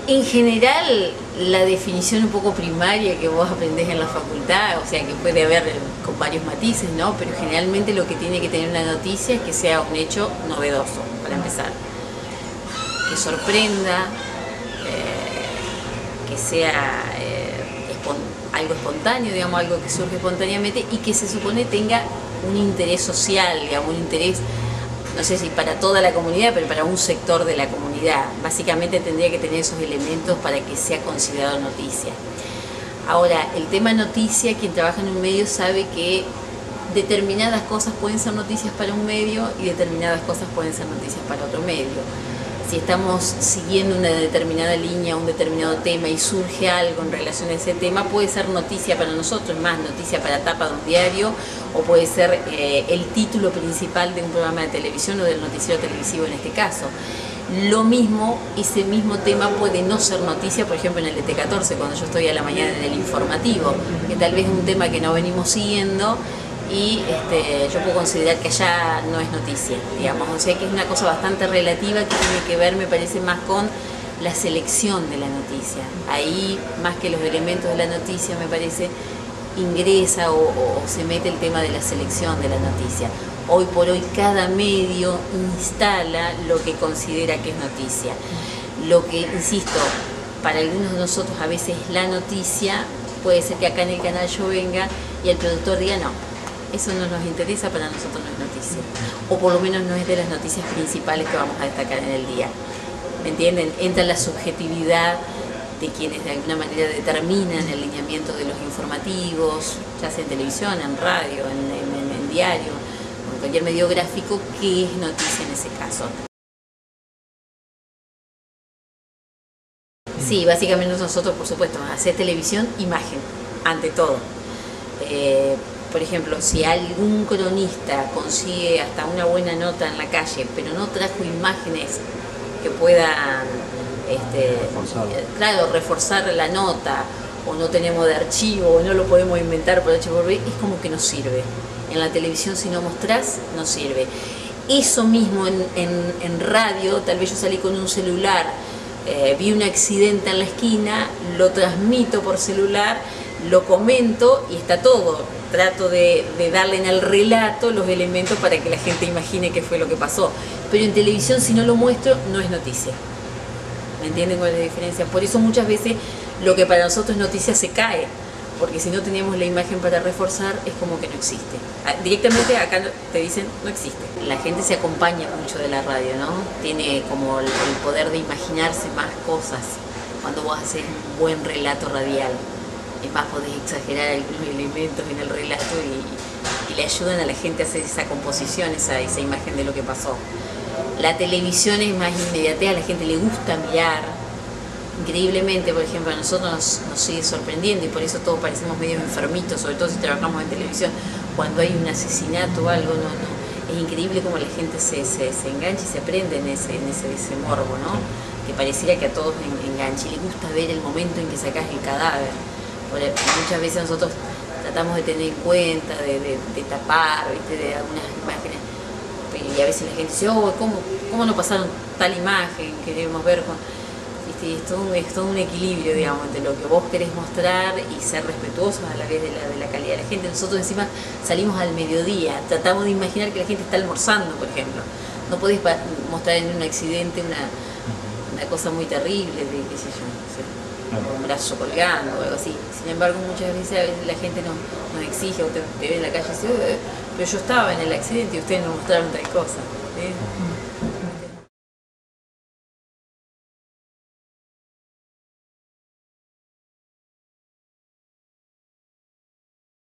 En general, la definición un poco primaria que vos aprendés en la facultad, o sea que puede haber con varios matices, ¿no? Pero generalmente lo que tiene que tener una noticia es que sea un hecho novedoso, para empezar. Que sorprenda, que sea algo espontáneo, digamos, algo que surge espontáneamente y que se supone tenga un interés social, digamos, un interés, no sé si para toda la comunidad, pero para un sector de la comunidad. Básicamente tendría que tener esos elementos para que sea considerado noticia. Ahora, el tema noticia, quien trabaja en un medio sabe que determinadas cosas pueden ser noticias para un medio y determinadas cosas pueden ser noticias para otro medio. Si estamos siguiendo una determinada línea, un determinado tema y surge algo en relación a ese tema, puede ser noticia para nosotros, más noticia para tapa de un diario, o puede ser el título principal de un programa de televisión o del noticiero televisivo en este caso. Lo mismo, ese mismo tema puede no ser noticia, por ejemplo en el ET14, cuando yo estoy a la mañana en el informativo, que tal vez es un tema que no venimos siguiendo, y yo puedo considerar que allá no es noticia, digamos, o sea que es una cosa bastante relativa que tiene que ver, me parece, más con la selección de la noticia. Ahí, más que los elementos de la noticia, me parece, ingresa o se mete el tema de la selección de la noticia. Hoy por hoy cada medio instala lo que considera que es noticia. Lo que, insisto, para algunos de nosotros a veces la noticia, puede ser que acá en el canal yo venga y el productor diga no, eso no nos interesa, para nosotros no es noticia. O por lo menos no es de las noticias principales que vamos a destacar en el día. ¿Me entienden? Entra la subjetividad de quienes de alguna manera determinan el lineamiento de los informativos, ya sea en televisión, en radio, en diario, en cualquier medio gráfico, que es noticia en ese caso. Sí, básicamente nosotros, por supuesto, hacer televisión, imagen, ante todo. Por ejemplo, si algún cronista consigue hasta una buena nota en la calle, pero no trajo imágenes que puedan reforzar la nota, o no tenemos de archivo, o no lo podemos inventar por H por B, es como que no sirve. En la televisión, si no mostrás, no sirve. Eso mismo en radio, tal vez yo salí con un celular, vi un accidente en la esquina, lo transmito por celular, lo comento y está todo. Trato de darle en el relato los elementos para que la gente imagine qué fue lo que pasó. Pero en televisión, si no lo muestro, no es noticia. ¿Me entienden cuál es la diferencia? Por eso muchas veces lo que para nosotros es noticia se cae, porque si no tenemos la imagen para reforzar, es como que no existe. Directamente acá te dicen no existe. La gente se acompaña mucho de la radio, ¿no? Tiene como el poder de imaginarse más cosas cuando vos haces un buen relato radial. Es más, podés exagerar algunos elementos en el relato y le ayudan a la gente a hacer esa composición, esa imagen de lo que pasó. La televisión es más inmediata, a la gente le gusta mirar. Increíblemente, por ejemplo, a nosotros nos sigue sorprendiendo y por eso todos parecemos medio enfermitos, sobre todo si trabajamos en televisión. Cuando hay un asesinato o algo, es increíble cómo la gente se engancha y se prende en ese morbo, ¿no? Que pareciera que a todos engancha y le gusta ver el momento en que sacás el cadáver. Muchas veces nosotros tratamos de tener en cuenta, de tapar, ¿viste? De algunas imágenes, y a veces la gente dice, oh, ¿cómo no pasaron tal imagen? Queremos ver, ¿viste? Y es todo un equilibrio, digamos, entre lo que vos querés mostrar y ser respetuosos a la vez de la calidad de la gente. Nosotros encima salimos al mediodía, tratamos de imaginar que la gente está almorzando, por ejemplo. No podés mostrar en un accidente una cosa muy terrible, de qué sé yo, no sé, un brazo colgando o algo así. Sin embargo, muchas veces a veces la gente nos exige, o te ve en la calle y dice, pero yo estaba en el accidente y ustedes nos mostraron tal cosa, ¿sí?